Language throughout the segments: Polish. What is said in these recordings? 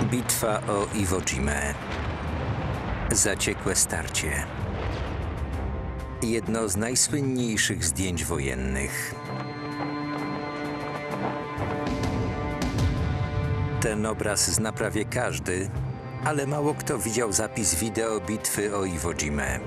Bitwa o Iwo Jimę. Zaciekłe starcie. Jedno z najsłynniejszych zdjęć wojennych. Ten obraz zna prawie każdy, ale mało kto widział zapis wideo bitwy o Iwo Jimę.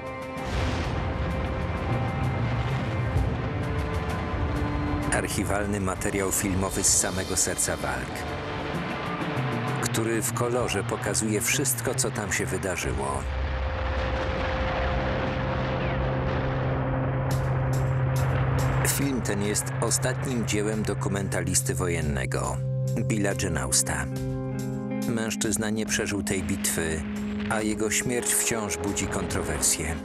Archiwalny materiał filmowy z samego serca walk, który w kolorze pokazuje wszystko, co tam się wydarzyło. Film ten jest ostatnim dziełem dokumentalisty wojennego, Billa Janausta. Mężczyzna nie przeżył tej bitwy, a jego śmierć wciąż budzi kontrowersje.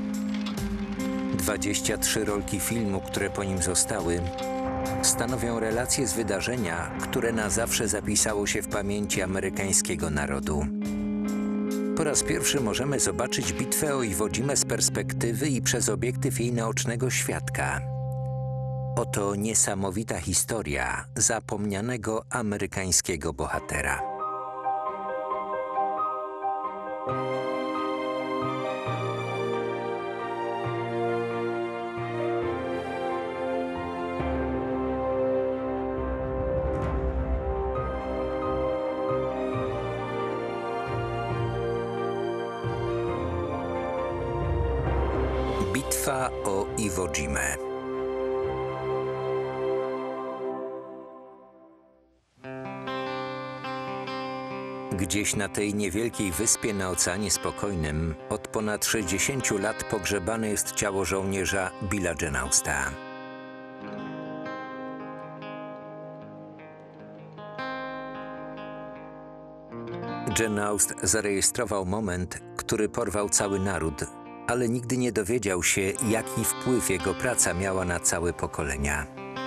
23 rolki filmu, które po nim zostały, stanowią relacje z wydarzenia, które na zawsze zapisało się w pamięci amerykańskiego narodu. Po raz pierwszy możemy zobaczyć bitwę o Iwo Jimę z perspektywy i przez obiektyw jej naocznego świadka. Oto niesamowita historia zapomnianego amerykańskiego bohatera. Bitwa o Iwo Jimę. Gdzieś na tej niewielkiej wyspie na Oceanie Spokojnym od ponad 60 lat pogrzebane jest ciało żołnierza Billa Janausta. Janaust zarejestrował moment, który porwał cały naród, ale nigdy nie dowiedział się, jaki wpływ jego praca miała na całe pokolenia.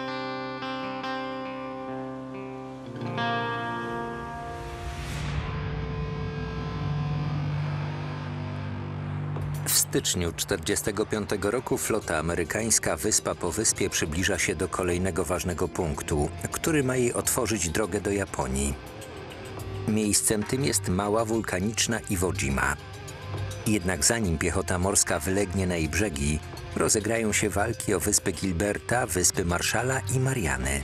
W styczniu 1945 roku flota amerykańska wyspa po wyspie przybliża się do kolejnego ważnego punktu, który ma jej otworzyć drogę do Japonii. Miejscem tym jest mała wulkaniczna Iwo Jima. Jednak zanim piechota morska wylegnie na jej brzegi, rozegrają się walki o wyspy Gilberta, wyspy Marshalla i Mariany.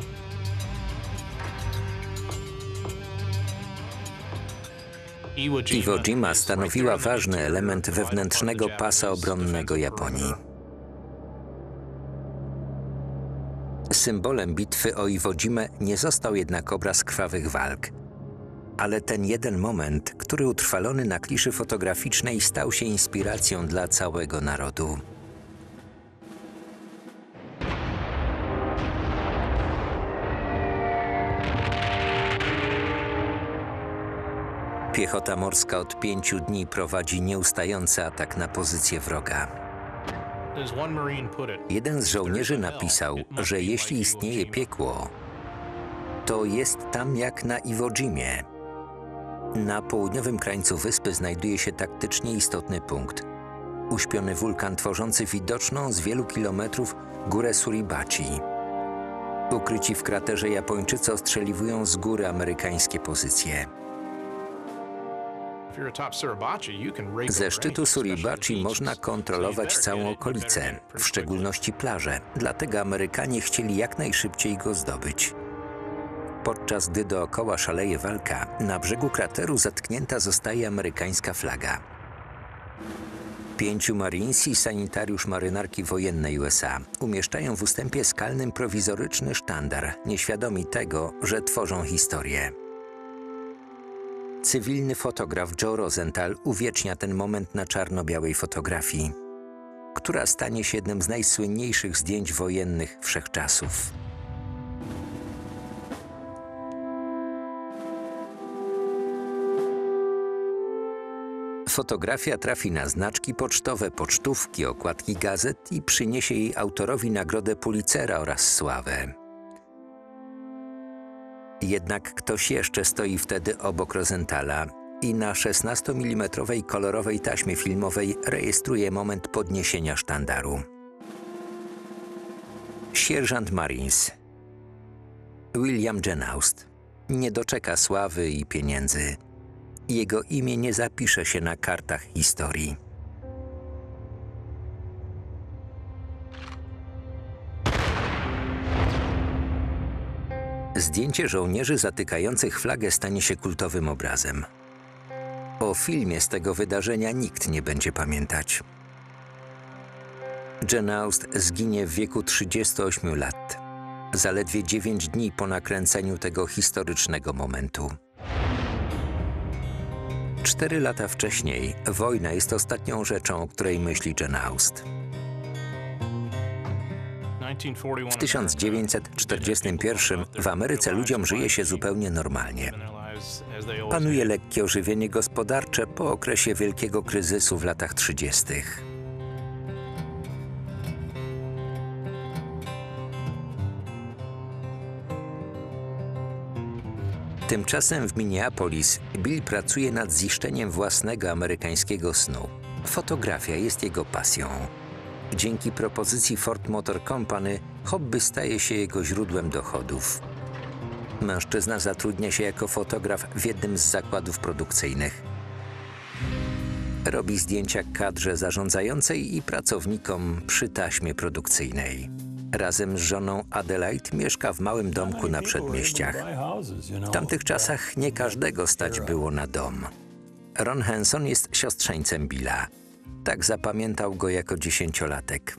Iwo Jima stanowiła ważny element wewnętrznego pasa obronnego Japonii. Symbolem bitwy o Iwo Jimę nie został jednak obraz krwawych walk, ale ten jeden moment, który utrwalony na kliszy fotograficznej stał się inspiracją dla całego narodu. Piechota morska od 5 dni prowadzi nieustający atak na pozycję wroga. Jeden z żołnierzy napisał, że jeśli istnieje piekło, to jest tam jak na Iwo Jimie. Na południowym krańcu wyspy znajduje się taktycznie istotny punkt. Uśpiony wulkan tworzący widoczną z wielu kilometrów górę Suribachi. Ukryci w kraterze Japończycy ostrzeliwują z góry amerykańskie pozycje. Ze szczytu Suribachi można kontrolować całą okolicę, w szczególności plażę, dlatego Amerykanie chcieli jak najszybciej go zdobyć. Podczas gdy dookoła szaleje walka, na brzegu krateru zatknięta zostaje amerykańska flaga. 5 Marines i sanitariusz marynarki wojennej USA umieszczają w ustępie skalnym prowizoryczny sztandar, nieświadomi tego, że tworzą historię. Cywilny fotograf Joe Rosenthal uwiecznia ten moment na czarno-białej fotografii, która stanie się jednym z najsłynniejszych zdjęć wojennych wszechczasów. Fotografia trafi na znaczki pocztowe, pocztówki, okładki gazet i przyniesie jej autorowi nagrodę Pulitzera oraz sławę. Jednak ktoś jeszcze stoi wtedy obok Rosenthala i na 16-mm kolorowej taśmie filmowej rejestruje moment podniesienia sztandaru. Sierżant Marines William Janaust nie doczeka sławy i pieniędzy. Jego imię nie zapisze się na kartach historii. Zdjęcie żołnierzy zatykających flagę stanie się kultowym obrazem. O filmie z tego wydarzenia nikt nie będzie pamiętać. Jane Aust zginie w wieku 38 lat, zaledwie 9 dni po nakręceniu tego historycznego momentu. 4 lata wcześniej wojna jest ostatnią rzeczą, o której myśli Jane Aust. W 1941 w Ameryce ludziom żyje się zupełnie normalnie. Panuje lekkie ożywienie gospodarcze po okresie wielkiego kryzysu w latach 30. Tymczasem w Minneapolis Bill pracuje nad ziszczeniem własnego amerykańskiego snu. Fotografia jest jego pasją. Dzięki propozycji Ford Motor Company hobby staje się jego źródłem dochodów. Mężczyzna zatrudnia się jako fotograf w jednym z zakładów produkcyjnych. Robi zdjęcia kadrze zarządzającej i pracownikom przy taśmie produkcyjnej. Razem z żoną Adelaide mieszka w małym domku na przedmieściach. W tamtych czasach nie każdego stać było na dom. Ron Henson jest siostrzeńcem Billa. Tak zapamiętał go jako 10-latek.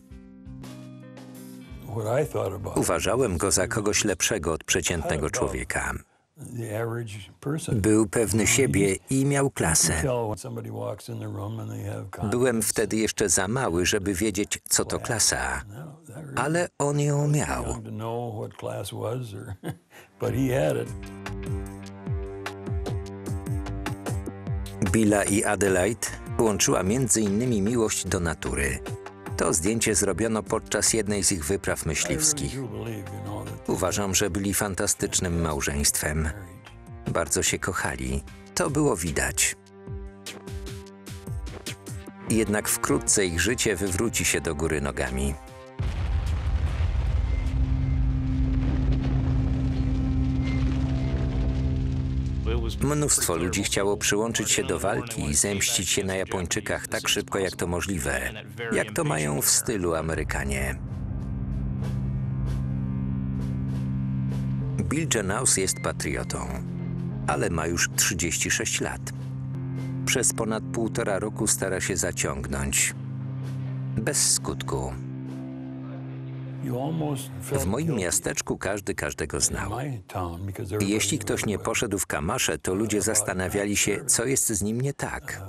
Uważałem go za kogoś lepszego od przeciętnego człowieka. Był pewny siebie i miał klasę. Byłem wtedy jeszcze za mały, żeby wiedzieć, co to klasa, ale on ją miał. Billa i Adelaide łączyła m.in. miłość do natury. To zdjęcie zrobiono podczas jednej z ich wypraw myśliwskich. Uważam, że byli fantastycznym małżeństwem. Bardzo się kochali. To było widać. Jednak wkrótce ich życie wywróci się do góry nogami. Mnóstwo ludzi chciało przyłączyć się do walki i zemścić się na Japończykach tak szybko, jak to możliwe, jak to mają w stylu Amerykanie. Bill Janaus jest patriotą, ale ma już 36 lat. Przez ponad 1,5 roku stara się zaciągnąć. Bez skutku. W moim miasteczku każdy każdego znał. I jeśli ktoś nie poszedł w kamasze, to ludzie zastanawiali się, co jest z nim nie tak.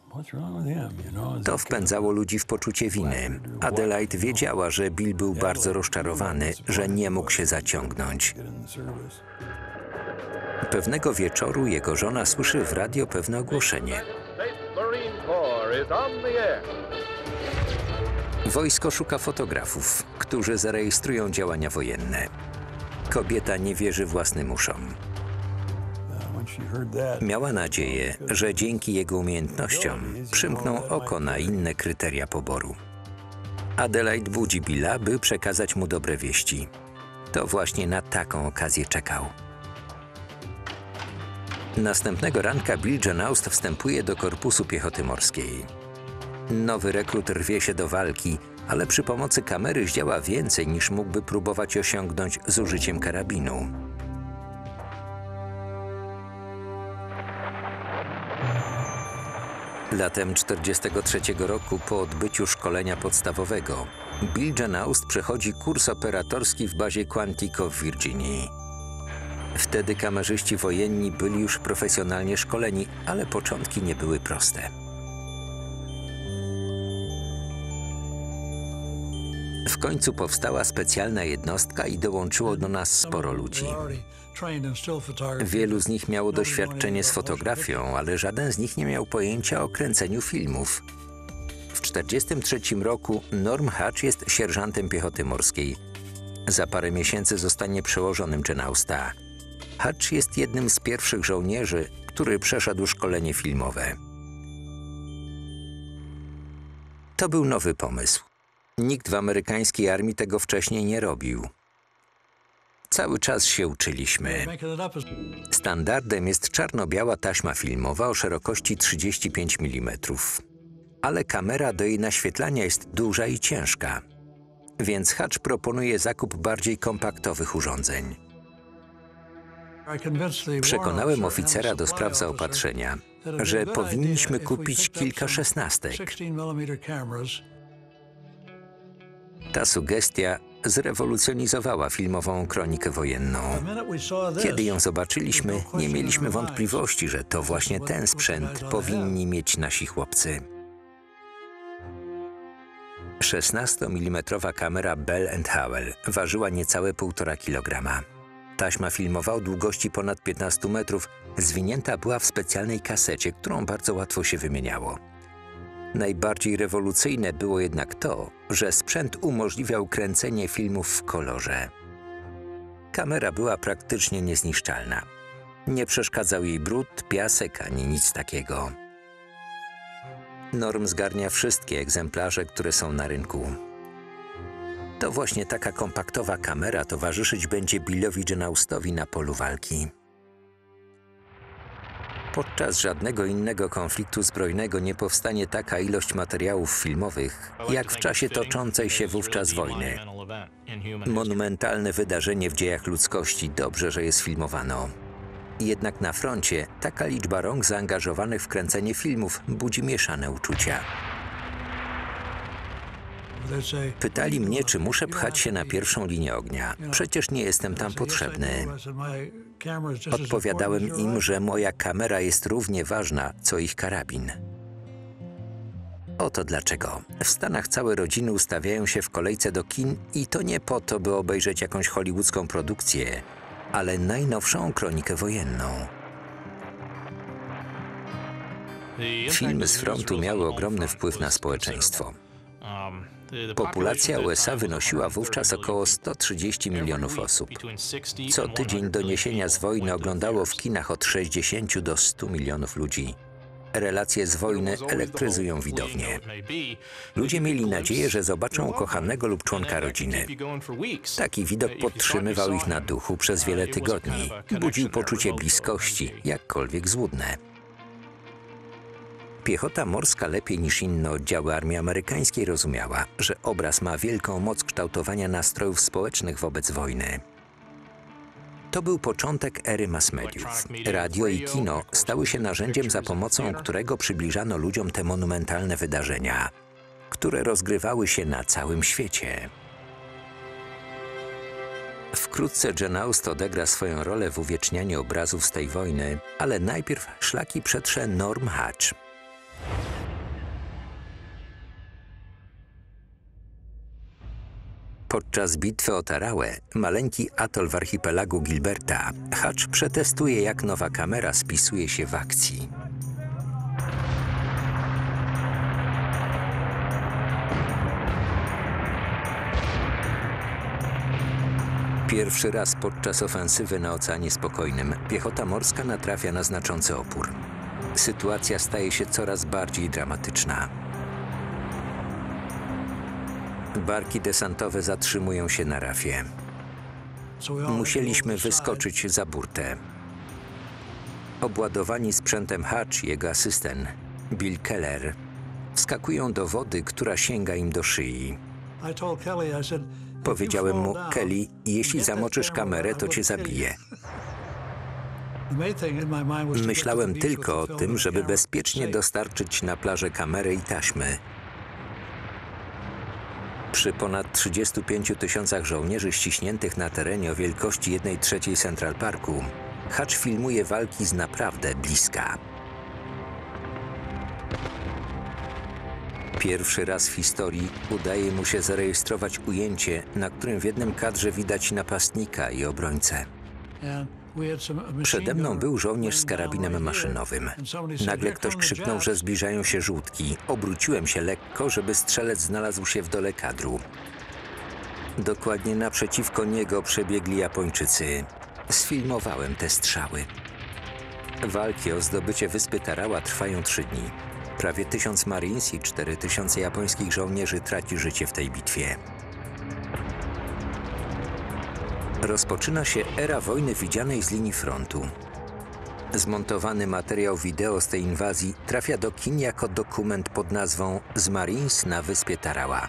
To wpędzało ludzi w poczucie winy. Adelaide wiedziała, że Bill był bardzo rozczarowany, że nie mógł się zaciągnąć. Pewnego wieczoru jego żona słyszy w radio pewne ogłoszenie. Wojsko szuka fotografów, którzy zarejestrują działania wojenne. Kobieta nie wierzy własnym uszom. Miała nadzieję, że dzięki jego umiejętnościom przymkną oko na inne kryteria poboru. Adelaide budzi Billa, by przekazać mu dobre wieści. To właśnie na taką okazję czekał. Następnego ranka Bill Janaus wstępuje do Korpusu Piechoty Morskiej. Nowy rekrut rwie się do walki, ale przy pomocy kamery zdziała więcej, niż mógłby próbować osiągnąć z użyciem karabinu. Latem 1943 roku, po odbyciu szkolenia podstawowego, Bill Janaus przechodzi kurs operatorski w bazie Quantico w Virginii. Wtedy kamerzyści wojenni byli już profesjonalnie szkoleni, ale początki nie były proste. W końcu powstała specjalna jednostka i dołączyło do nas sporo ludzi. Wielu z nich miało doświadczenie z fotografią, ale żaden z nich nie miał pojęcia o kręceniu filmów. W 1943 roku Norm Hatch jest sierżantem piechoty morskiej. Za parę miesięcy zostanie przełożonym Janausta. Hatch jest jednym z pierwszych żołnierzy, który przeszedł szkolenie filmowe. To był nowy pomysł. Nikt w amerykańskiej armii tego wcześniej nie robił. Cały czas się uczyliśmy. Standardem jest czarno-biała taśma filmowa o szerokości 35 mm. Ale kamera do jej naświetlania jest duża i ciężka. Więc Hutch proponuje zakup bardziej kompaktowych urządzeń. Przekonałem oficera do spraw zaopatrzenia, że powinniśmy kupić kilka szesnastek. Ta sugestia zrewolucjonizowała filmową kronikę wojenną. Kiedy ją zobaczyliśmy, nie mieliśmy wątpliwości, że to właśnie ten sprzęt powinni mieć nasi chłopcy. 16-mm kamera Bell & Howell ważyła niecałe 1,5 kg. Taśma filmowa o długości ponad 15 metrów zwinięta była w specjalnej kasecie, którą bardzo łatwo się wymieniało. Najbardziej rewolucyjne było jednak to, że sprzęt umożliwiał kręcenie filmów w kolorze. Kamera była praktycznie niezniszczalna. Nie przeszkadzał jej brud, piasek ani nic takiego. Norm zgarnia wszystkie egzemplarze, które są na rynku. To właśnie taka kompaktowa kamera towarzyszyć będzie Billowi Jenaustowi na polu walki. Podczas żadnego innego konfliktu zbrojnego nie powstanie taka ilość materiałów filmowych, jak w czasie toczącej się wówczas wojny. Monumentalne wydarzenie w dziejach ludzkości, dobrze, że je sfilmowano. Jednak na froncie taka liczba rąk zaangażowanych w kręcenie filmów budzi mieszane uczucia. Pytali mnie, czy muszę pchać się na pierwszą linię ognia. Przecież nie jestem tam potrzebny. Odpowiadałem im, że moja kamera jest równie ważna, co ich karabin. Oto dlaczego. W Stanach całe rodziny ustawiają się w kolejce do kin i to nie po to, by obejrzeć jakąś hollywoodzką produkcję, ale najnowszą kronikę wojenną. Filmy z frontu miały ogromny wpływ na społeczeństwo. Populacja USA wynosiła wówczas około 130 milionów osób. Co tydzień doniesienia z wojny oglądało w kinach od 60 do 100 milionów ludzi. Relacje z wojny elektryzują widownię. Ludzie mieli nadzieję, że zobaczą ukochanego lub członka rodziny. Taki widok podtrzymywał ich na duchu przez wiele tygodni. Budził poczucie bliskości, jakkolwiek złudne. Piechota morska lepiej niż inne oddziały armii amerykańskiej rozumiała, że obraz ma wielką moc kształtowania nastrojów społecznych wobec wojny. To był początek ery mass mediów. Radio i kino stały się narzędziem, za pomocą którego przybliżano ludziom te monumentalne wydarzenia, które rozgrywały się na całym świecie. Wkrótce Jenaust odegra swoją rolę w uwiecznianiu obrazów z tej wojny, ale najpierw szlaki przetrze Norm Hutch. Podczas bitwy o Tarawe, maleńki atol w archipelagu Gilberta, Hutch przetestuje, jak nowa kamera spisuje się w akcji. Pierwszy raz podczas ofensywy na Oceanie Spokojnym piechota morska natrafia na znaczący opór. Sytuacja staje się coraz bardziej dramatyczna. Barki desantowe zatrzymują się na rafie. Musieliśmy wyskoczyć za burtę. Obładowani sprzętem Hutch i jego asystent, Bill Keller, wskakują do wody, która sięga im do szyi. Powiedziałem mu: Kelly, jeśli zamoczysz kamerę, to cię zabiję. Myślałem tylko o tym, żeby bezpiecznie dostarczyć na plażę kamerę i taśmy. Przy ponad 35 000 żołnierzy ściśniętych na terenie o wielkości 1/3 Central Parku, Hutch filmuje walki z naprawdę bliska. Pierwszy raz w historii udaje mu się zarejestrować ujęcie, na którym w jednym kadrze widać napastnika i obrońcę. Przede mną był żołnierz z karabinem maszynowym. Nagle ktoś krzyknął, że zbliżają się żółtki. Obróciłem się lekko, żeby strzelec znalazł się w dole kadru. Dokładnie naprzeciwko niego przebiegli Japończycy. Sfilmowałem te strzały. Walki o zdobycie wyspy Tarawa trwają 3 dni. Prawie 1000 Marines i 4000 japońskich żołnierzy traci życie w tej bitwie. Rozpoczyna się era wojny widzianej z linii frontu. Zmontowany materiał wideo z tej inwazji trafia do kin jako dokument pod nazwą „Z Marines na wyspie Tarawa”.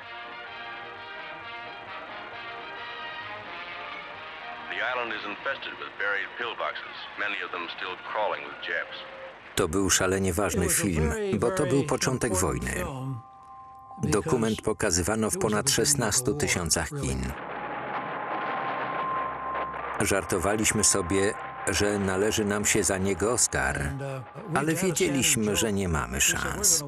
To był szalenie ważny film, bo to był początek wojny. Dokument pokazywano w ponad 16 000 kin. Żartowaliśmy sobie, że należy nam się za niego Oscar, ale wiedzieliśmy, że nie mamy szans.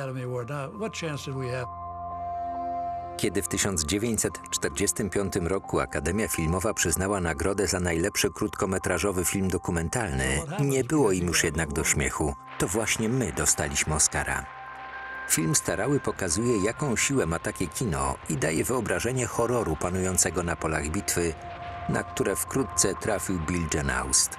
Kiedy w 1945 roku Akademia Filmowa przyznała nagrodę za najlepszy krótkometrażowy film dokumentalny, nie było im już jednak do śmiechu. To właśnie my dostaliśmy Oscara. Film starały pokazuje, jaką siłę ma takie kino i daje wyobrażenie horroru panującego na polach bitwy, na które wkrótce trafił Bill Genaust.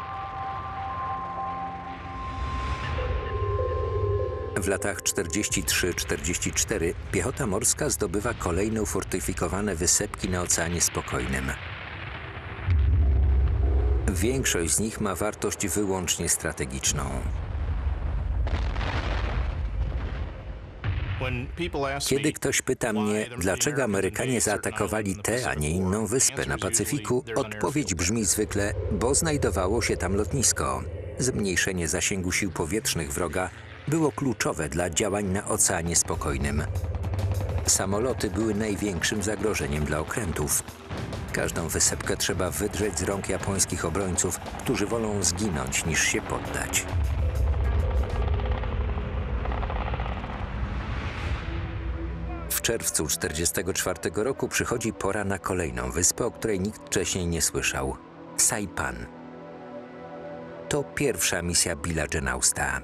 W latach 43-44 piechota morska zdobywa kolejne ufortyfikowane wysepki na Oceanie Spokojnym. Większość z nich ma wartość wyłącznie strategiczną. Kiedy ktoś pyta mnie, dlaczego Amerykanie zaatakowali tę, a nie inną wyspę na Pacyfiku, odpowiedź brzmi zwykle, bo znajdowało się tam lotnisko. Zmniejszenie zasięgu sił powietrznych wroga było kluczowe dla działań na Oceanie Spokojnym. Samoloty były największym zagrożeniem dla okrętów. Każdą wysepkę trzeba wydrzeć z rąk japońskich obrońców, którzy wolą zginąć niż się poddać. W czerwcu 1944 roku przychodzi pora na kolejną wyspę, o której nikt wcześniej nie słyszał – Saipan. To pierwsza misja Billa Genausta.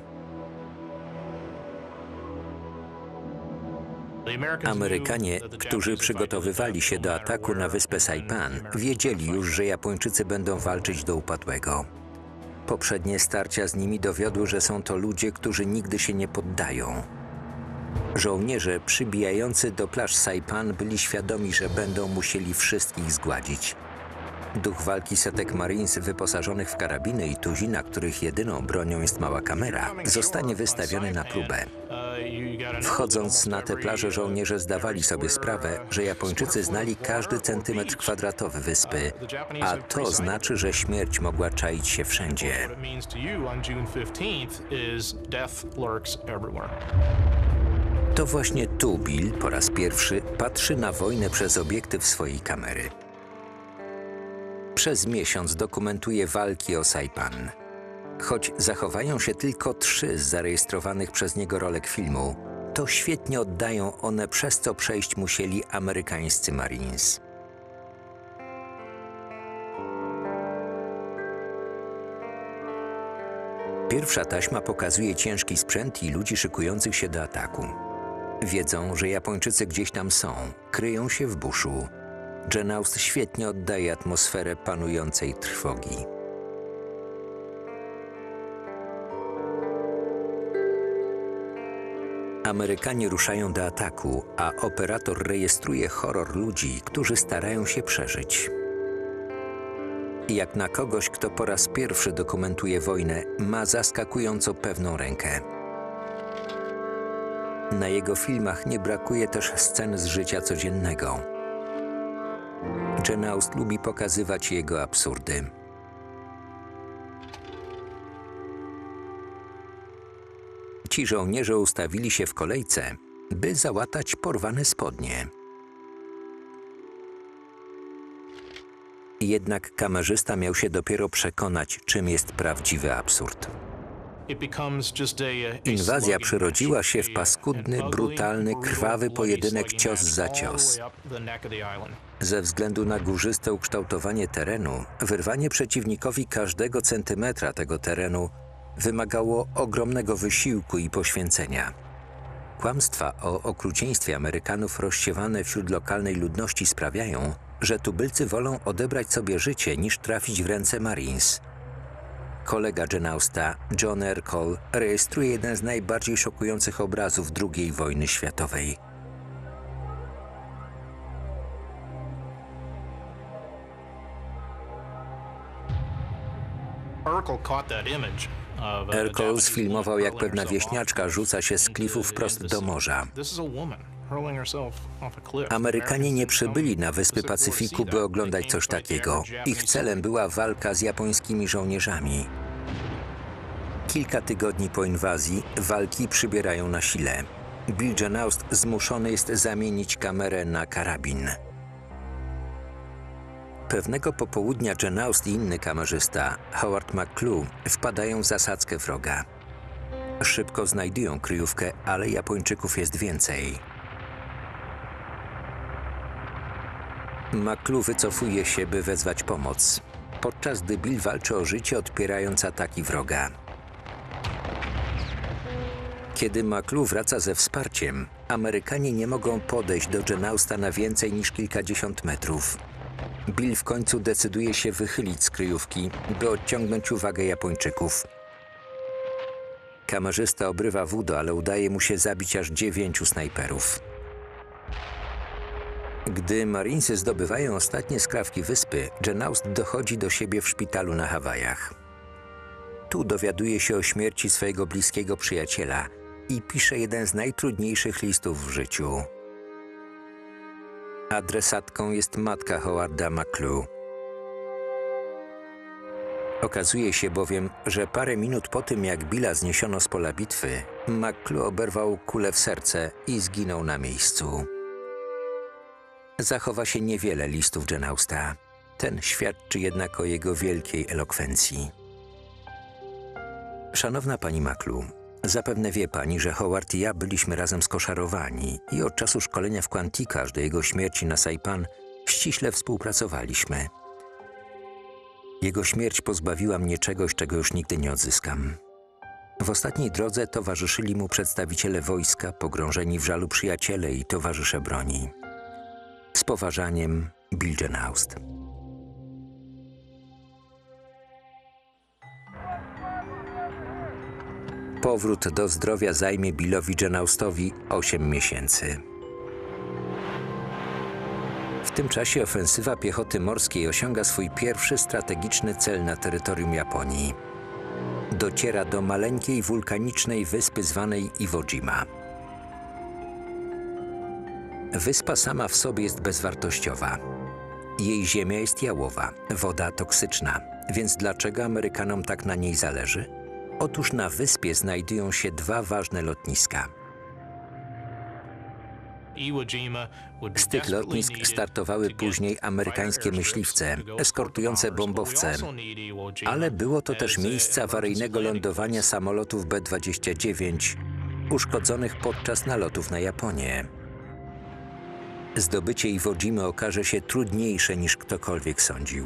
Amerykanie, którzy przygotowywali się do ataku na wyspę Saipan, wiedzieli już, że Japończycy będą walczyć do upadłego. Poprzednie starcia z nimi dowiodły, że są to ludzie, którzy nigdy się nie poddają. Żołnierze przybijający do plaż Saipan byli świadomi, że będą musieli wszystkich zgładzić. Duch walki setek Marines wyposażonych w karabiny i tuzina, których jedyną bronią jest mała kamera, zostanie wystawiony na próbę. Wchodząc na tę plażę, żołnierze zdawali sobie sprawę, że Japończycy znali każdy centymetr kwadratowy wyspy, a to znaczy, że śmierć mogła czaić się wszędzie. To właśnie tu Bill po raz pierwszy patrzy na wojnę przez obiektyw swojej kamery. Przez miesiąc dokumentuje walki o Saipan. Choć zachowają się tylko 3 z zarejestrowanych przez niego rolek filmu, to świetnie oddają one, przez co przejść musieli amerykańscy Marines. Pierwsza taśma pokazuje ciężki sprzęt i ludzi szykujących się do ataku. Wiedzą, że Japończycy gdzieś tam są, kryją się w buszu. Genaust świetnie oddaje atmosferę panującej trwogi. Amerykanie ruszają do ataku, a operator rejestruje horror ludzi, którzy starają się przeżyć. Jak na kogoś, kto po raz pierwszy dokumentuje wojnę, ma zaskakująco pewną rękę. Na jego filmach nie brakuje też scen z życia codziennego. Genaust lubi pokazywać jego absurdy. Ci żołnierze ustawili się w kolejce, by załatać porwane spodnie. Jednak kamerzysta miał się dopiero przekonać, czym jest prawdziwy absurd. Inwazja przerodziła się w paskudny, brutalny, krwawy pojedynek cios za cios. Ze względu na górzyste ukształtowanie terenu, wyrwanie przeciwnikowi każdego centymetra tego terenu wymagało ogromnego wysiłku i poświęcenia. Kłamstwa o okrucieństwie Amerykanów rozsiewane wśród lokalnej ludności sprawiają, że tubylcy wolą odebrać sobie życie, niż trafić w ręce Marines. Kolega Genausta, John R. Cole, rejestruje jeden z najbardziej szokujących obrazów II wojny światowej. Urkel sfilmował, jak pewna wieśniaczka rzuca się z klifu wprost do morza. Amerykanie nie przybyli na wyspy Pacyfiku, by oglądać coś takiego. Ich celem była walka z japońskimi żołnierzami. Kilka tygodni po inwazji walki przybierają na sile. Bill Janoust zmuszony jest zamienić kamerę na karabin. Pewnego popołudnia Janoust i inny kamerzysta, Howard McClue, wpadają w zasadzkę wroga. Szybko znajdują kryjówkę, ale Japończyków jest więcej. McClue wycofuje się, by wezwać pomoc, podczas gdy Bill walczy o życie, odpierając ataki wroga. Kiedy McClue wraca ze wsparciem, Amerykanie nie mogą podejść do Janousta na więcej niż kilkadziesiąt metrów. Bill w końcu decyduje się wychylić z kryjówki, by odciągnąć uwagę Japończyków. Kamerzysta obrywa wódo, ale udaje mu się zabić aż 9 snajperów. Gdy Marinesy zdobywają ostatnie skrawki wyspy, Janoust dochodzi do siebie w szpitalu na Hawajach. Tu dowiaduje się o śmierci swojego bliskiego przyjaciela i pisze jeden z najtrudniejszych listów w życiu. Adresatką jest matka Howarda McClue. Okazuje się bowiem, że parę minut po tym, jak Billa zniesiono z pola bitwy, McClue oberwał kulę w serce i zginął na miejscu. Zachowa się niewiele listów Janousta. Ten świadczy jednak o jego wielkiej elokwencji. Szanowna pani McClue, zapewne wie pani, że Howard i ja byliśmy razem skoszarowani i od czasu szkolenia w Quantica aż do jego śmierci na Saipan ściśle współpracowaliśmy. Jego śmierć pozbawiła mnie czegoś, czego już nigdy nie odzyskam. W ostatniej drodze towarzyszyli mu przedstawiciele wojska, pogrążeni w żalu przyjaciele i towarzysze broni. Z poważaniem, Bill Janoust. Powrót do zdrowia zajmie Billowi Janoustowi 8 miesięcy. W tym czasie ofensywa piechoty morskiej osiąga swój pierwszy strategiczny cel na terytorium Japonii. Dociera do maleńkiej wulkanicznej wyspy zwanej Iwo Jima. Wyspa sama w sobie jest bezwartościowa. Jej ziemia jest jałowa, woda toksyczna. Więc dlaczego Amerykanom tak na niej zależy? Otóż na wyspie znajdują się dwa ważne lotniska. Z tych lotnisk startowały później amerykańskie myśliwce, eskortujące bombowce, ale było to też miejsce awaryjnego lądowania samolotów B-29 uszkodzonych podczas nalotów na Japonię. Zdobycie Iwo Jimy okaże się trudniejsze niż ktokolwiek sądził.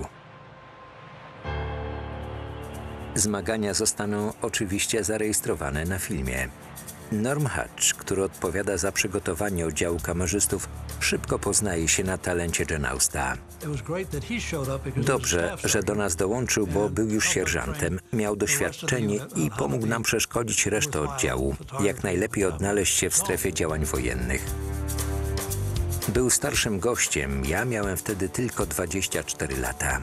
Zmagania zostaną oczywiście zarejestrowane na filmie. Norm Hatch, który odpowiada za przygotowanie oddziału kamerzystów, szybko poznaje się na talencie Janousta. Dobrze, że do nas dołączył, bo był już sierżantem, miał doświadczenie i pomógł nam przeszkolić resztę oddziału, jak najlepiej odnaleźć się w strefie działań wojennych. Był starszym gościem, ja miałem wtedy tylko 24 lata.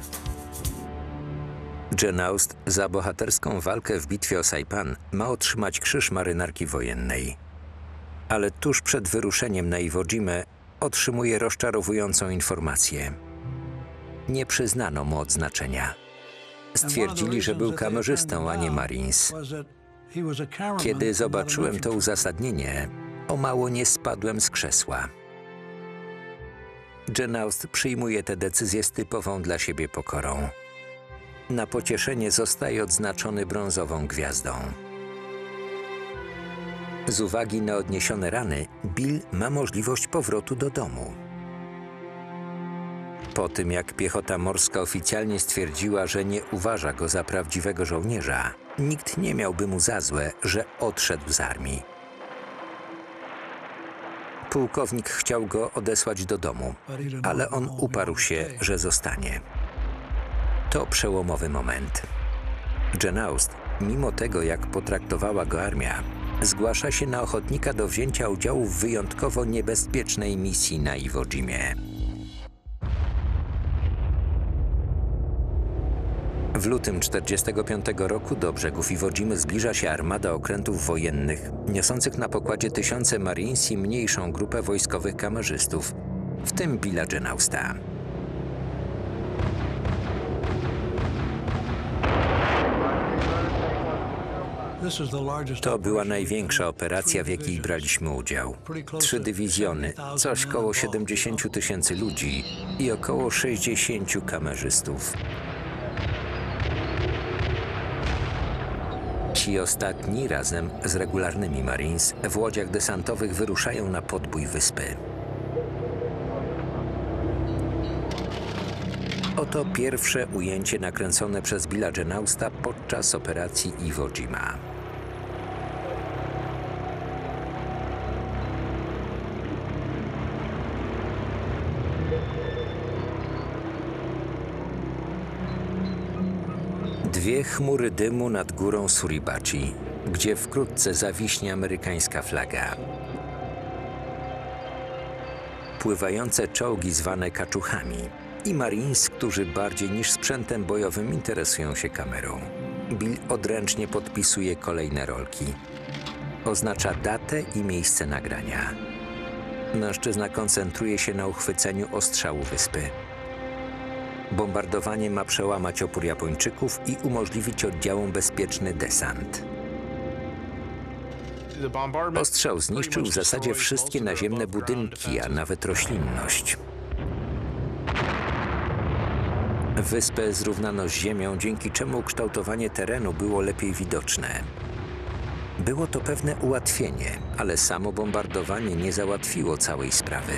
Janoust za bohaterską walkę w bitwie o Saipan ma otrzymać Krzyż Marynarki Wojennej. Ale tuż przed wyruszeniem na Iwo Jimę otrzymuje rozczarowującą informację. Nie przyznano mu odznaczenia. Stwierdzili, że był kamerzystą, a nie Marines. Kiedy zobaczyłem to uzasadnienie, o mało nie spadłem z krzesła. Janoust przyjmuje tę decyzję z typową dla siebie pokorą. Na pocieszenie zostaje odznaczony brązową gwiazdą. Z uwagi na odniesione rany, Bill ma możliwość powrotu do domu. Po tym, jak piechota morska oficjalnie stwierdziła, że nie uważa go za prawdziwego żołnierza, nikt nie miałby mu za złe, że odszedł z armii. Pułkownik chciał go odesłać do domu, ale on uparł się, że zostanie. To przełomowy moment. Janoust, mimo tego jak potraktowała go armia, zgłasza się na ochotnika do wzięcia udziału w wyjątkowo niebezpiecznej misji na Iwo Jimie. W lutym 1945 roku do brzegów Iwo-Dżimy zbliża się armada okrętów wojennych, niosących na pokładzie tysiące Marines i mniejszą grupę wojskowych kamerzystów, w tym Billa Janausta. To była największa operacja, w jakiej braliśmy udział. 3 dywizjony, coś koło 70 000 ludzi i około 60 kamerzystów. Ci ostatni razem z regularnymi Marines w łodziach desantowych wyruszają na podbój wyspy. Oto pierwsze ujęcie nakręcone przez Billa Janausta podczas operacji Iwo Dżima. Dwie chmury dymu nad górą Suribachi, gdzie wkrótce zawiśnie amerykańska flaga. Pływające czołgi zwane kaczuchami i Marines, którzy bardziej niż sprzętem bojowym interesują się kamerą. Bill odręcznie podpisuje kolejne rolki. Oznacza datę i miejsce nagrania. Mężczyzna koncentruje się na uchwyceniu ostrzału wyspy. Bombardowanie ma przełamać opór Japończyków i umożliwić oddziałom bezpieczny desant. Ostrzał zniszczył w zasadzie wszystkie naziemne budynki, a nawet roślinność. Wyspę zrównano z ziemią, dzięki czemu ukształtowanie terenu było lepiej widoczne. Było to pewne ułatwienie, ale samo bombardowanie nie załatwiło całej sprawy.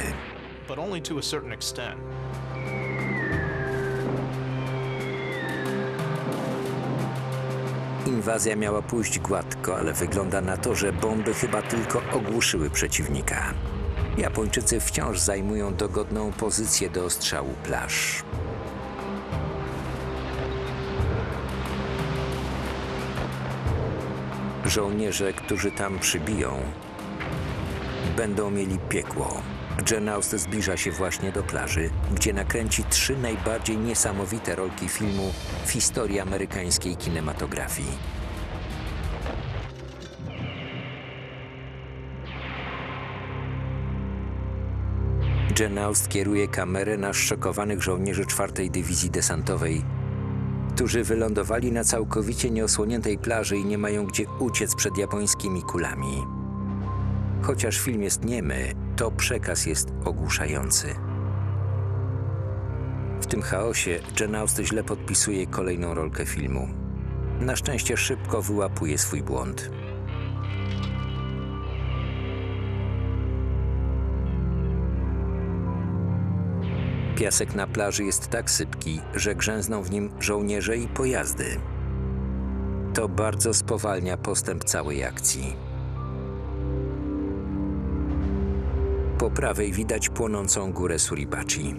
Inwazja miała pójść gładko, ale wygląda na to, że bomby chyba tylko ogłuszyły przeciwnika. Japończycy wciąż zajmują dogodną pozycję do ostrzału plaż. Żołnierze, którzy tam przybiją, będą mieli piekło. Janaust zbliża się właśnie do plaży, gdzie nakręci 3 najbardziej niesamowite rolki filmu w historii amerykańskiej kinematografii. Janaust kieruje kamerę na zszokowanych żołnierzy 4. Dywizji Desantowej, którzy wylądowali na całkowicie nieosłoniętej plaży i nie mają gdzie uciec przed japońskimi kulami. Chociaż film jest niemy, to przekaz jest ogłuszający. W tym chaosie Janaust źle podpisuje kolejną rolkę filmu. Na szczęście szybko wyłapuje swój błąd. Piasek na plaży jest tak sypki, że grzęzną w nim żołnierze i pojazdy. To bardzo spowalnia postęp całej akcji. Po prawej widać płonącą górę Suribachi.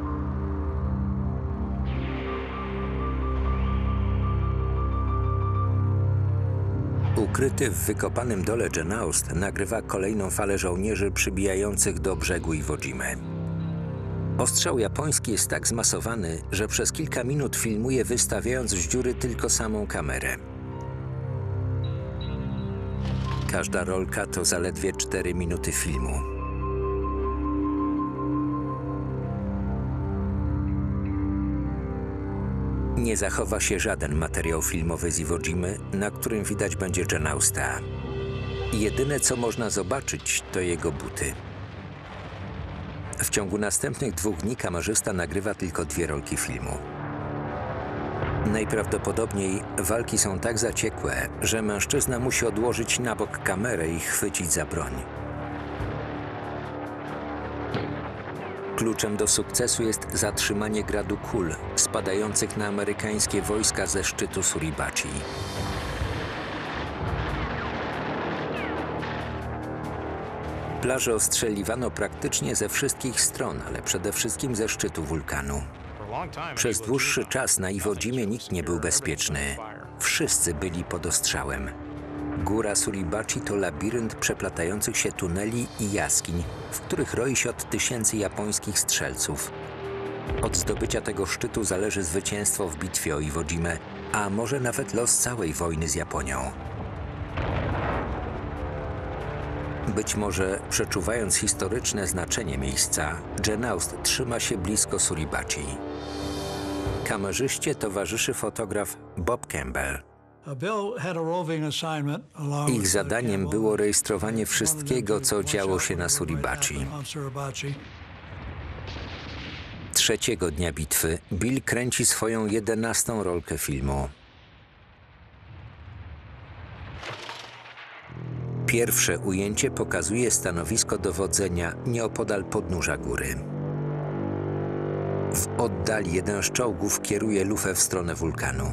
Ukryty w wykopanym dole Janaust nagrywa kolejną falę żołnierzy przybijających do brzegu Iwo Dżimy. Ostrzał japoński jest tak zmasowany, że przez kilka minut filmuje, wystawiając z dziury tylko samą kamerę. Każda rolka to zaledwie 4 minuty filmu. Nie zachowa się żaden materiał filmowy z Iwo Dżimy, na którym widać będzie Janausta. Jedyne, co można zobaczyć, to jego buty. W ciągu następnych 2 dni kamerzysta nagrywa tylko 2 rolki filmu. Najprawdopodobniej walki są tak zaciekłe, że mężczyzna musi odłożyć na bok kamerę i chwycić za broń. Kluczem do sukcesu jest zatrzymanie gradu kul spadających na amerykańskie wojska ze szczytu Suribachi. Plażę ostrzeliwano praktycznie ze wszystkich stron, ale przede wszystkim ze szczytu wulkanu. Przez dłuższy czas na Iwo Dżimie nikt nie był bezpieczny. Wszyscy byli pod ostrzałem. Góra Suribachi to labirynt przeplatających się tuneli i jaskiń, w których roi się od tysięcy japońskich strzelców. Od zdobycia tego szczytu zależy zwycięstwo w bitwie o Iwo Jimę, a może nawet los całej wojny z Japonią. Być może, przeczuwając historyczne znaczenie miejsca, Jane Aust trzyma się blisko Suribachi. Kamerzyście towarzyszy fotograf Bob Campbell. Ich zadaniem było rejestrowanie wszystkiego, co działo się na Suribachi. Trzeciego dnia bitwy Bill kręci swoją 11. rolkę filmu. Pierwsze ujęcie pokazuje stanowisko dowodzenia nieopodal podnóża góry. W oddali jeden z czołgów kieruje lufę w stronę wulkanu.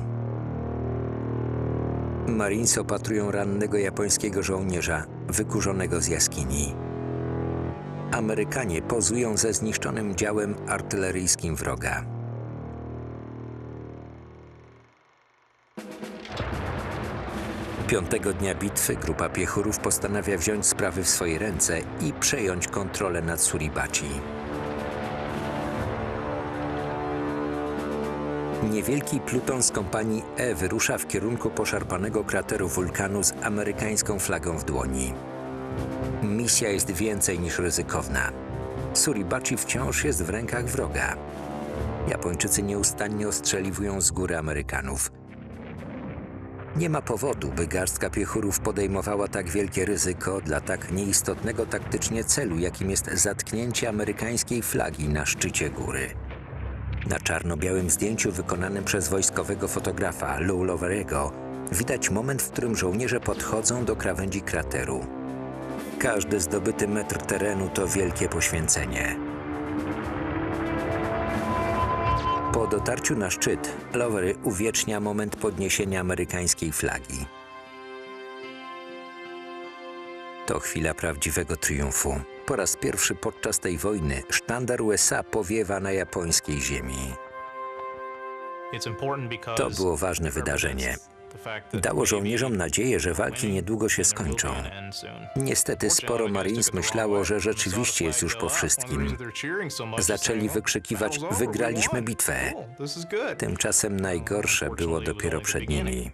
Marines opatrują rannego japońskiego żołnierza, wykurzonego z jaskini. Amerykanie pozują ze zniszczonym działem artyleryjskim wroga. Piątego dnia bitwy grupa piechurów postanawia wziąć sprawy w swoje ręce i przejąć kontrolę nad Suribachi. Niewielki pluton z kompanii E wyrusza w kierunku poszarpanego krateru wulkanu z amerykańską flagą w dłoni. Misja jest więcej niż ryzykowna. Suribachi wciąż jest w rękach wroga. Japończycy nieustannie ostrzeliwują z góry Amerykanów. Nie ma powodu, by garstka piechurów podejmowała tak wielkie ryzyko dla tak nieistotnego taktycznie celu, jakim jest zatknięcie amerykańskiej flagi na szczycie góry. Na czarno-białym zdjęciu wykonanym przez wojskowego fotografa Lou Lowery'ego widać moment, w którym żołnierze podchodzą do krawędzi krateru. Każdy zdobyty metr terenu to wielkie poświęcenie. Po dotarciu na szczyt, Lowery uwiecznia moment podniesienia amerykańskiej flagi. To chwila prawdziwego triumfu. Po raz pierwszy podczas tej wojny sztandar USA powiewa na japońskiej ziemi. To było ważne wydarzenie. Dało żołnierzom nadzieję, że walki niedługo się skończą. Niestety sporo Marines myślało, że rzeczywiście jest już po wszystkim. Zaczęli wykrzykiwać: wygraliśmy bitwę. Tymczasem najgorsze było dopiero przed nimi.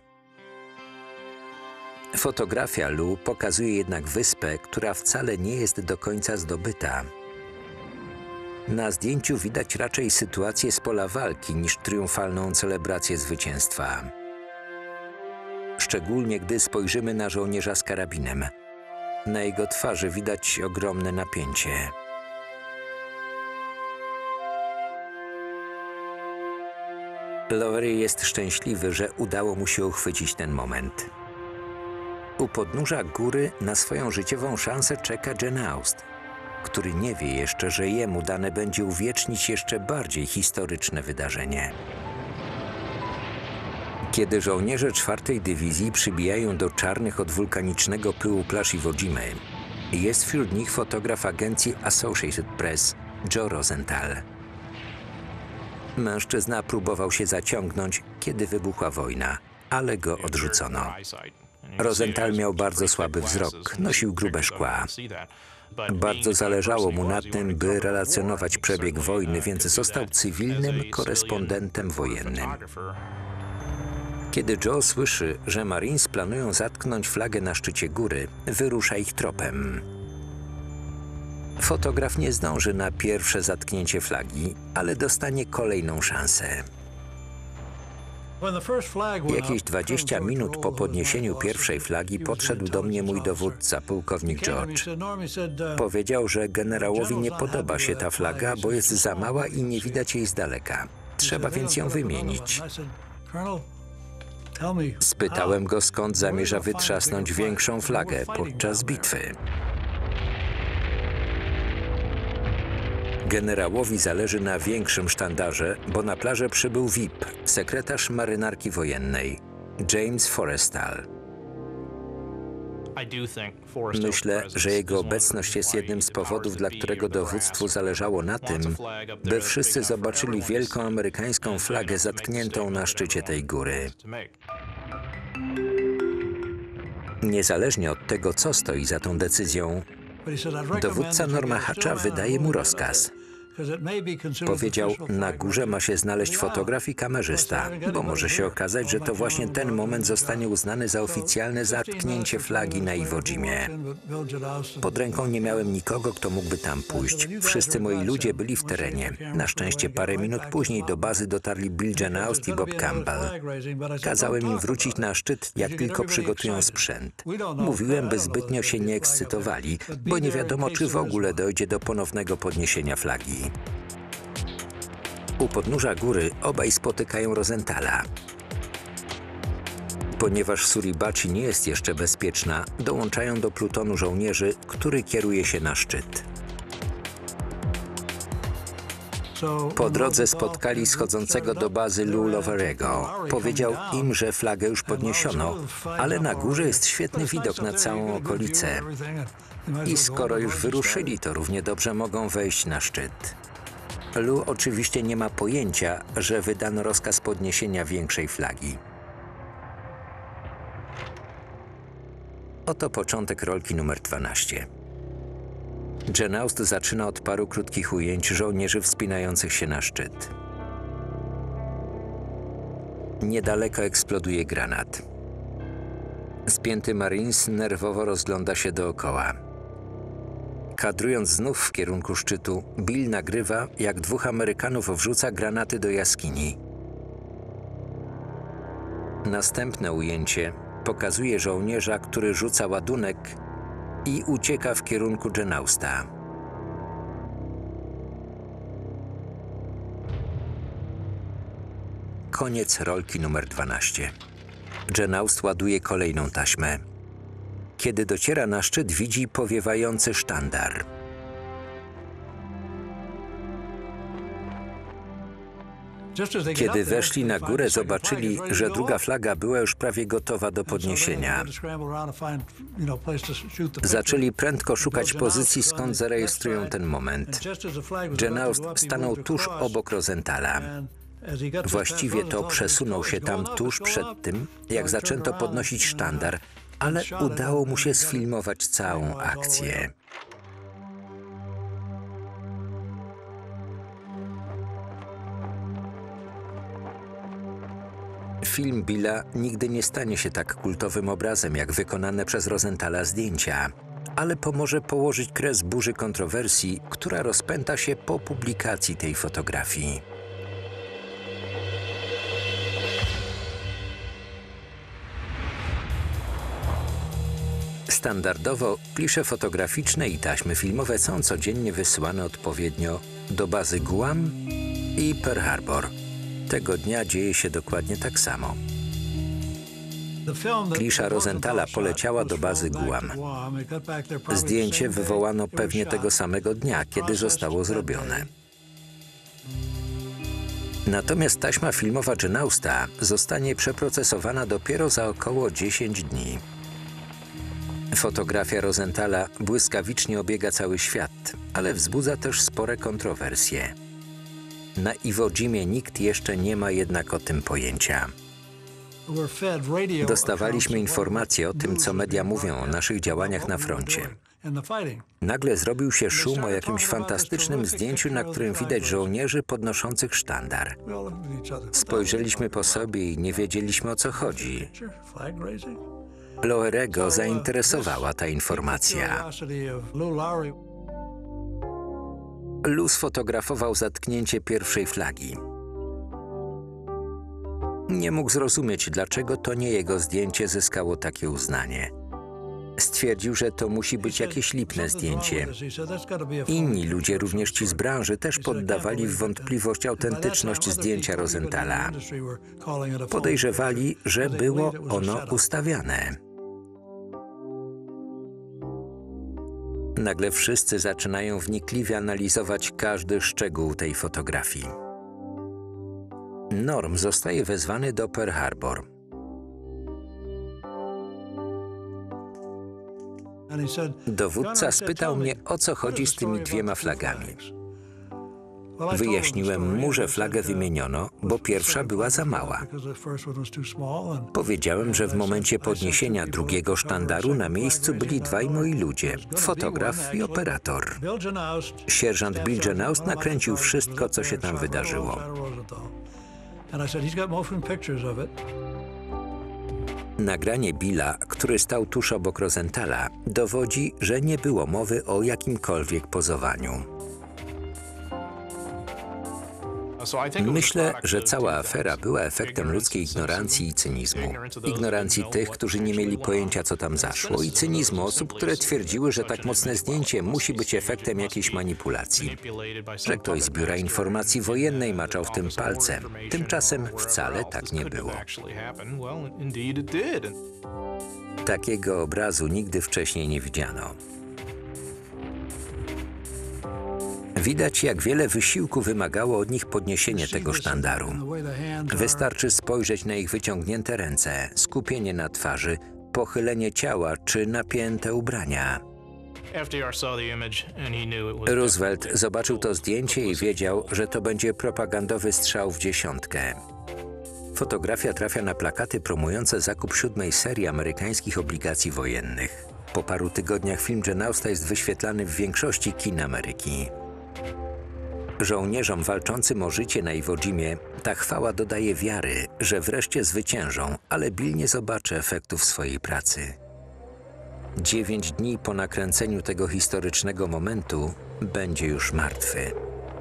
Fotografia Lou pokazuje jednak wyspę, która wcale nie jest do końca zdobyta. Na zdjęciu widać raczej sytuację z pola walki niż triumfalną celebrację zwycięstwa. Szczególnie gdy spojrzymy na żołnierza z karabinem. Na jego twarzy widać ogromne napięcie. Lowery jest szczęśliwy, że udało mu się uchwycić ten moment. U podnóża góry na swoją życiową szansę czeka Jane Aust, który nie wie jeszcze, że jemu dane będzie uwiecznić jeszcze bardziej historyczne wydarzenie. Kiedy żołnierze 4. Dywizji przybijają do czarnych od wulkanicznego pyłu plaż Iwo Jimy, jest wśród nich fotograf agencji Associated Press Joe Rosenthal. Mężczyzna próbował się zaciągnąć, kiedy wybuchła wojna, ale go odrzucono. Rosenthal miał bardzo słaby wzrok, nosił grube szkła. Bardzo zależało mu na tym, by relacjonować przebieg wojny, więc został cywilnym korespondentem wojennym. Kiedy Joe słyszy, że Marines planują zatknąć flagę na szczycie góry, wyrusza ich tropem. Fotograf nie zdąży na pierwsze zatknięcie flagi, ale dostanie kolejną szansę. Jakieś 20 minut po podniesieniu pierwszej flagi podszedł do mnie mój dowódca, pułkownik George. Powiedział, że generałowi nie podoba się ta flaga, bo jest za mała i nie widać jej z daleka. Trzeba więc ją wymienić. Spytałem go, skąd zamierza wytrzasnąć większą flagę podczas bitwy. Generałowi zależy na większym sztandarze, bo na plażę przybył VIP, sekretarz marynarki wojennej, James Forrestal. Myślę, że jego obecność jest jednym z powodów, dla którego dowództwu zależało na tym, by wszyscy zobaczyli wielką amerykańską flagę zatkniętą na szczycie tej góry. Niezależnie od tego, co stoi za tą decyzją, dowódca Norma Hatcha wydaje mu rozkaz. Powiedział, na górze ma się znaleźć fotograf i kamerzysta, bo może się okazać, że to właśnie ten moment zostanie uznany za oficjalne zatknięcie flagi na Iwo Jimie. Pod ręką nie miałem nikogo, kto mógłby tam pójść. Wszyscy moi ludzie byli w terenie. Na szczęście parę minut później do bazy dotarli Bill Genaust i Bob Campbell. Kazałem im wrócić na szczyt, jak tylko przygotują sprzęt. Mówiłem, by zbytnio się nie ekscytowali, bo nie wiadomo, czy w ogóle dojdzie do ponownego podniesienia flagi. U podnóża góry obaj spotykają Rosenthala. Ponieważ Suribachi nie jest jeszcze bezpieczna, dołączają do plutonu żołnierzy, który kieruje się na szczyt. Po drodze spotkali schodzącego do bazy Lou Loverego. Powiedział im, że flagę już podniesiono, ale na górze jest świetny widok na całą okolicę. I skoro już wyruszyli, to równie dobrze mogą wejść na szczyt. Lou oczywiście nie ma pojęcia, że wydano rozkaz podniesienia większej flagi. Oto początek rolki numer 12. Genaust zaczyna od paru krótkich ujęć żołnierzy wspinających się na szczyt. Niedaleko eksploduje granat. Spięty Marines nerwowo rozgląda się dookoła. Kadrując znów w kierunku szczytu, Bill nagrywa, jak dwóch Amerykanów wrzuca granaty do jaskini. Następne ujęcie pokazuje żołnierza, który rzuca ładunek i ucieka w kierunku Genausta. Koniec rolki numer 12. Genaust ładuje kolejną taśmę. Kiedy dociera na szczyt, widzi powiewający sztandar. Kiedy weszli na górę, zobaczyli, że druga flaga była już prawie gotowa do podniesienia. Zaczęli prędko szukać pozycji, skąd zarejestrują ten moment. Genaust stanął tuż obok Rosenthala. Właściwie to przesunął się tam tuż przed tym, jak zaczęto podnosić sztandar, ale udało mu się sfilmować całą akcję. Film Billa nigdy nie stanie się tak kultowym obrazem, jak wykonane przez Rosenthala zdjęcia, ale pomoże położyć kres burzy kontrowersji, która rozpęta się po publikacji tej fotografii. Standardowo klisze fotograficzne i taśmy filmowe są codziennie wysyłane odpowiednio do bazy Guam i Pearl Harbor. Tego dnia dzieje się dokładnie tak samo. Klisza Rosenthala poleciała do bazy Guam. Zdjęcie wywołano pewnie tego samego dnia, kiedy zostało zrobione. Natomiast taśma filmowa Genausta zostanie przeprocesowana dopiero za około 10 dni. Fotografia Rosenthala błyskawicznie obiega cały świat, ale wzbudza też spore kontrowersje. Na Iwo Jimie nikt jeszcze nie ma jednak o tym pojęcia. Dostawaliśmy informacje o tym, co media mówią o naszych działaniach na froncie. Nagle zrobił się szum o jakimś fantastycznym zdjęciu, na którym widać żołnierzy podnoszących sztandar. Spojrzeliśmy po sobie i nie wiedzieliśmy, o co chodzi. Loverego zainteresowała ta informacja. Lou sfotografował zatknięcie pierwszej flagi. Nie mógł zrozumieć, dlaczego to nie jego zdjęcie zyskało takie uznanie. Stwierdził, że to musi być jakieś lipne zdjęcie. Inni ludzie, również ci z branży, też poddawali w wątpliwość autentyczność zdjęcia Rosenthala. Podejrzewali, że było ono ustawiane. Nagle wszyscy zaczynają wnikliwie analizować każdy szczegół tej fotografii. Norm zostaje wezwany do Pearl Harbor. Dowódca spytał mnie, o co chodzi z tymi dwiema flagami. Wyjaśniłem mu, że flagę wymieniono, bo pierwsza była za mała. Powiedziałem, że w momencie podniesienia drugiego sztandaru na miejscu byli dwaj moi ludzie, fotograf i operator. Sierżant Bill Genaust nakręcił wszystko, co się tam wydarzyło. Nagranie Billa, który stał tuż obok Rosenthala, dowodzi, że nie było mowy o jakimkolwiek pozowaniu. Myślę, że cała afera była efektem ludzkiej ignorancji i cynizmu. Ignorancji tych, którzy nie mieli pojęcia, co tam zaszło, i cynizmu osób, które twierdziły, że tak mocne zdjęcie musi być efektem jakiejś manipulacji. Że ktoś z Biura Informacji Wojennej maczał w tym palcem. Tymczasem wcale tak nie było. Takiego obrazu nigdy wcześniej nie widziano. Widać, jak wiele wysiłku wymagało od nich podniesienie tego sztandaru. Wystarczy spojrzeć na ich wyciągnięte ręce, skupienie na twarzy, pochylenie ciała czy napięte ubrania. Roosevelt zobaczył to zdjęcie i wiedział, że to będzie propagandowy strzał w dziesiątkę. Fotografia trafia na plakaty promujące zakup 7. serii amerykańskich obligacji wojennych. Po paru tygodniach film Genausta jest wyświetlany w większości kin Ameryki. Żołnierzom walczącym o życie na Iwo Jimie ta chwała dodaje wiary, że wreszcie zwyciężą, ale Bill nie zobaczy efektów swojej pracy. 9 dni po nakręceniu tego historycznego momentu będzie już martwy.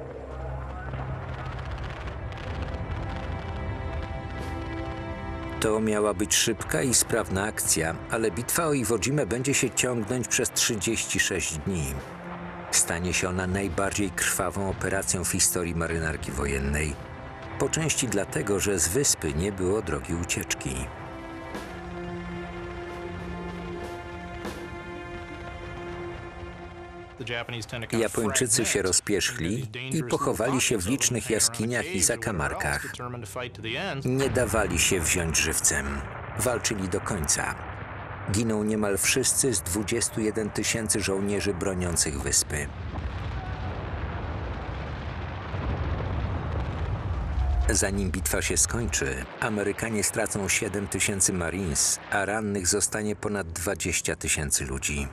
To miała być szybka i sprawna akcja, ale bitwa o Iwo Jimę będzie się ciągnąć przez 36 dni. Stanie się ona najbardziej krwawą operacją w historii marynarki wojennej. Po części dlatego, że z wyspy nie było drogi ucieczki. Japończycy się rozpierzchli i pochowali się w licznych jaskiniach i zakamarkach. Nie dawali się wziąć żywcem. Walczyli do końca. Giną niemal wszyscy z 21 000 żołnierzy broniących wyspy. Zanim bitwa się skończy, Amerykanie stracą 7 000 Marines, a rannych zostanie ponad 20 000 ludzi.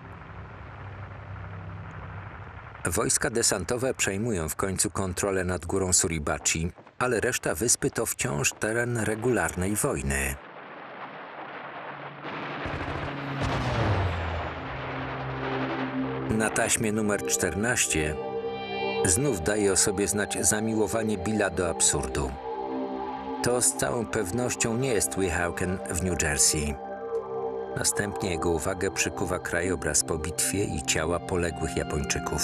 Wojska desantowe przejmują w końcu kontrolę nad górą Suribachi, ale reszta wyspy to wciąż teren regularnej wojny. Na taśmie numer 14 znów daje o sobie znać zamiłowanie Billa do absurdu. To z całą pewnością nie jest Weehawken w New Jersey. Następnie jego uwagę przykuwa krajobraz po bitwie i ciała poległych Japończyków.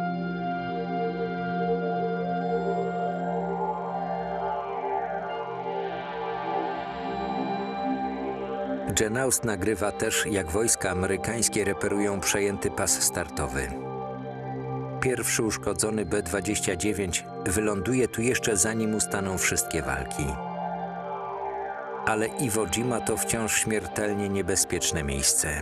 Genaust nagrywa też, jak wojska amerykańskie reperują przejęty pas startowy. Pierwszy uszkodzony B-29 wyląduje tu jeszcze zanim ustaną wszystkie walki. Ale Iwo Jima to wciąż śmiertelnie niebezpieczne miejsce.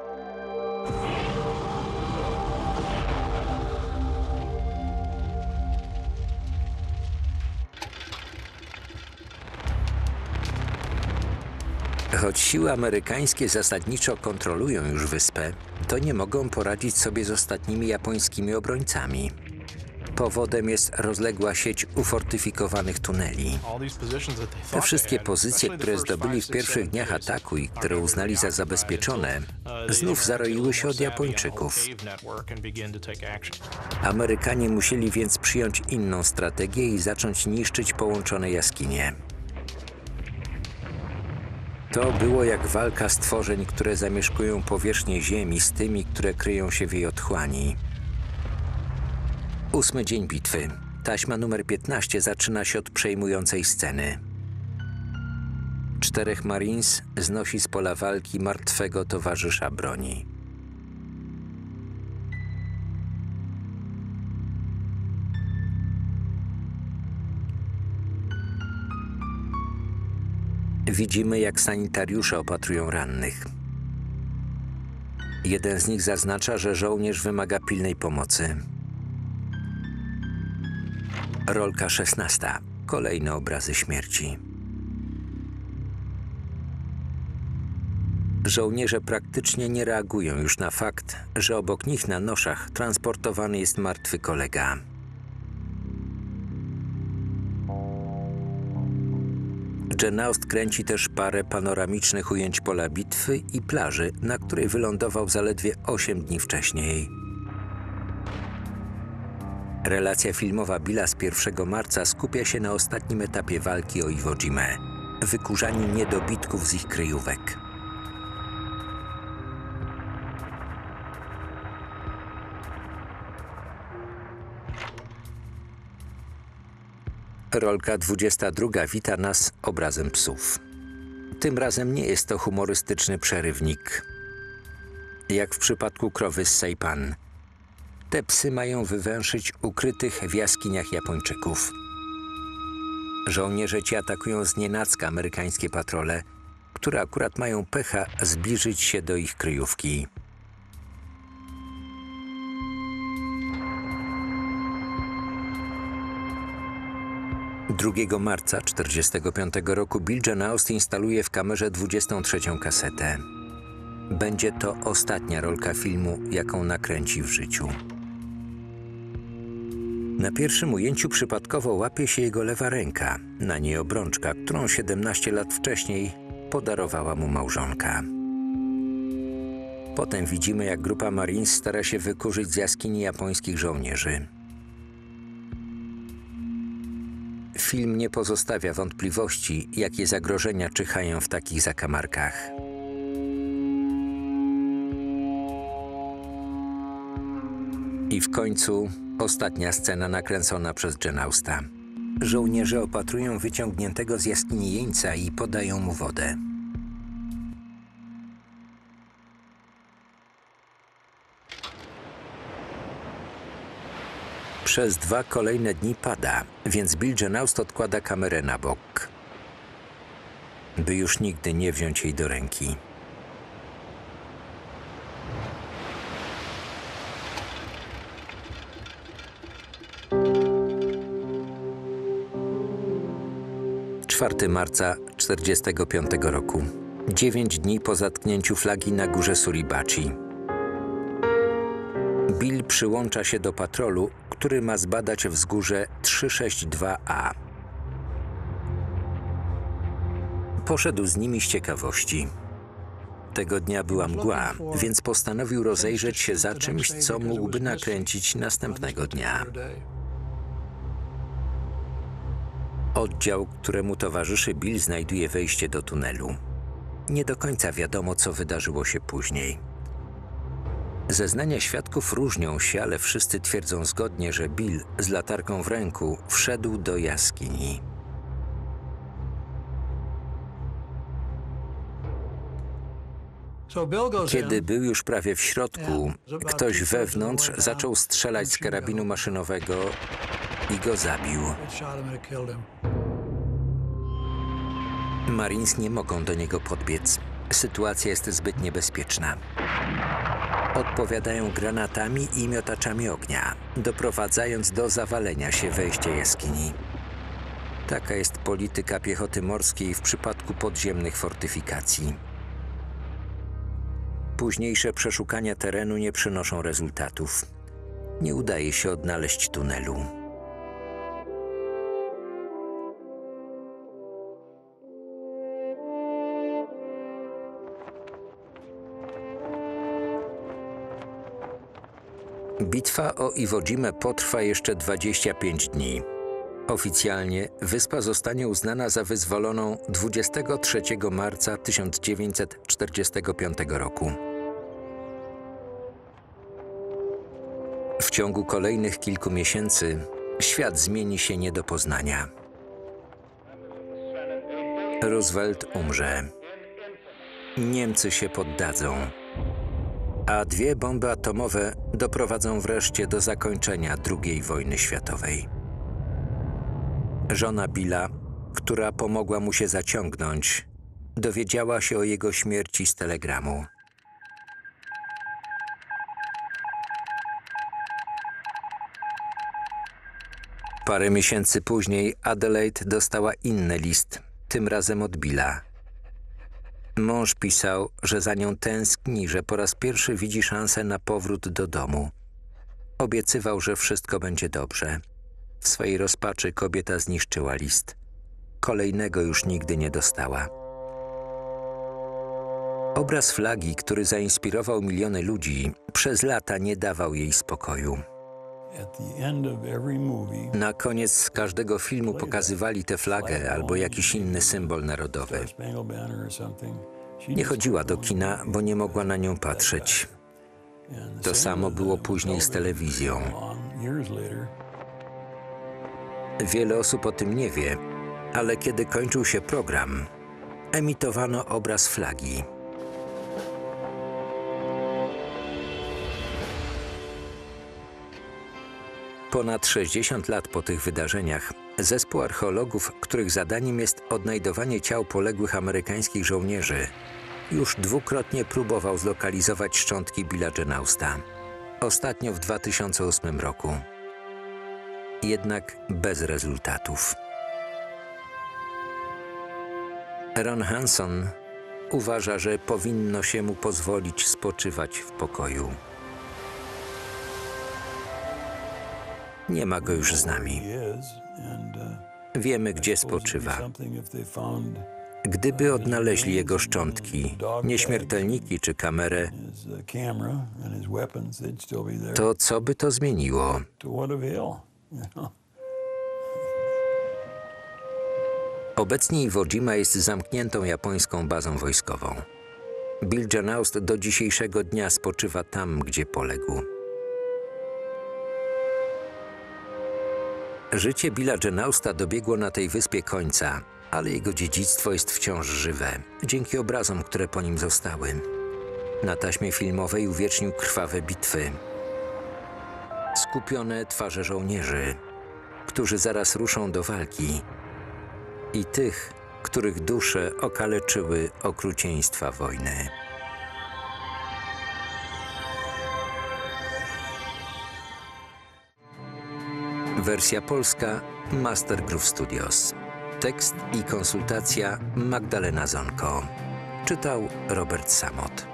Choć siły amerykańskie zasadniczo kontrolują już wyspę, to nie mogą poradzić sobie z ostatnimi japońskimi obrońcami. Powodem jest rozległa sieć ufortyfikowanych tuneli. Te wszystkie pozycje, które zdobyli w pierwszych dniach ataku i które uznali za zabezpieczone, znów zaroiły się od Japończyków. Amerykanie musieli więc przyjąć inną strategię i zacząć niszczyć połączone jaskinie. To było jak walka stworzeń, które zamieszkują powierzchnię Ziemi z tymi, które kryją się w jej otchłani. 8. dzień bitwy. Taśma numer 15 zaczyna się od przejmującej sceny. 4 Marines znosi z pola walki martwego towarzysza broni. Widzimy, jak sanitariusze opatrują rannych. Jeden z nich zaznacza, że żołnierz wymaga pilnej pomocy. Rolka 16. Kolejne obrazy śmierci. Żołnierze praktycznie nie reagują już na fakt, że obok nich na noszach transportowany jest martwy kolega. Jane Aust kręci też parę panoramicznych ujęć pola bitwy i plaży, na której wylądował zaledwie 8 dni wcześniej. Relacja filmowa Billa z 1 marca skupia się na ostatnim etapie walki o Iwo Jimę – wykurzaniu niedobitków z ich kryjówek. Rolka 22 wita nas obrazem psów. Tym razem nie jest to humorystyczny przerywnik. Jak w przypadku krowy z Saipan. Te psy mają wywęszyć ukrytych w jaskiniach Japończyków. Żołnierze ci atakują znienacka amerykańskie patrole, które akurat mają pecha zbliżyć się do ich kryjówki. Drugiego marca 1945 roku Bill Jane Aust instaluje w kamerze 23. kasetę. Będzie to ostatnia rolka filmu, jaką nakręci w życiu. Na pierwszym ujęciu przypadkowo łapie się jego lewa ręka, na niej obrączka, którą 17 lat wcześniej podarowała mu małżonka. Potem widzimy, jak grupa Marines stara się wykurzyć z jaskini japońskich żołnierzy. Film nie pozostawia wątpliwości, jakie zagrożenia czyhają w takich zakamarkach. I w końcu ostatnia scena nakręcona przez Jane Austa. Żołnierze opatrują wyciągniętego z jaskini jeńca i podają mu wodę. Przez 2 kolejne dni pada, więc Bill Jane Aust odkłada kamerę na bok, by już nigdy nie wziąć jej do ręki. Czwarty marca 1945 roku. 9 dni po zatknięciu flagi na górze Suribachi. Bill przyłącza się do patrolu, który ma zbadać wzgórze 362A. Poszedł z nimi z ciekawości. Tego dnia była mgła, więc postanowił rozejrzeć się za czymś, co mógłby nakręcić następnego dnia. Oddział, któremu towarzyszy Bill, znajduje wejście do tunelu. Nie do końca wiadomo, co wydarzyło się później. Zeznania świadków różnią się, ale wszyscy twierdzą zgodnie, że Bill z latarką w ręku wszedł do jaskini. Kiedy był już prawie w środku, ktoś wewnątrz zaczął strzelać z karabinu maszynowego i go zabił. Marines nie mogą do niego podbiec. Sytuacja jest zbyt niebezpieczna. Odpowiadają granatami i miotaczami ognia, doprowadzając do zawalenia się wejścia jaskini. Taka jest polityka piechoty morskiej w przypadku podziemnych fortyfikacji. Późniejsze przeszukania terenu nie przynoszą rezultatów. Nie udaje się odnaleźć tunelu. Bitwa o Iwo Jimę potrwa jeszcze 25 dni. Oficjalnie wyspa zostanie uznana za wyzwoloną 23 marca 1945 roku. W ciągu kolejnych kilku miesięcy świat zmieni się nie do poznania. Roosevelt umrze. Niemcy się poddadzą. A 2 bomby atomowe doprowadzą wreszcie do zakończenia II wojny światowej. Żona Billa, która pomogła mu się zaciągnąć, dowiedziała się o jego śmierci z telegramu. Parę miesięcy później Adelaide dostała inny list, tym razem od Billa. Mąż pisał, że za nią tęskni, że po raz pierwszy widzi szansę na powrót do domu. Obiecywał, że wszystko będzie dobrze. W swojej rozpaczy kobieta zniszczyła list. Kolejnego już nigdy nie dostała. Obraz flagi, który zainspirował miliony ludzi, przez lata nie dawał jej spokoju. Na koniec każdego filmu pokazywali tę flagę albo jakiś inny symbol narodowy. Nie chodziła do kina, bo nie mogła na nią patrzeć. To samo było później z telewizją. Wiele osób o tym nie wie, ale kiedy kończył się program, emitowano obraz flagi. Ponad 60 lat po tych wydarzeniach zespół archeologów, których zadaniem jest odnajdowanie ciał poległych amerykańskich żołnierzy, już dwukrotnie próbował zlokalizować szczątki Billa Janausta. Ostatnio w 2008 roku. Jednak bez rezultatów. Ron Hanson uważa, że powinno się mu pozwolić spoczywać w pokoju. Nie ma go już z nami. Wiemy, gdzie spoczywa. Gdyby odnaleźli jego szczątki, nieśmiertelniki czy kamerę, to co by to zmieniło? Obecnie Iwo Jima jest zamkniętą japońską bazą wojskową. Bill Janaust do dzisiejszego dnia spoczywa tam, gdzie poległ. Życie Billa Janausta dobiegło na tej wyspie końca, ale jego dziedzictwo jest wciąż żywe, dzięki obrazom, które po nim zostały. Na taśmie filmowej uwiecznił krwawe bitwy, skupione twarze żołnierzy, którzy zaraz ruszą do walki, i tych, których dusze okaleczyły okrucieństwa wojny. Wersja polska Master Groove Studios. Tekst i konsultacja Magdalena Zonko. Czytał Robert Samot.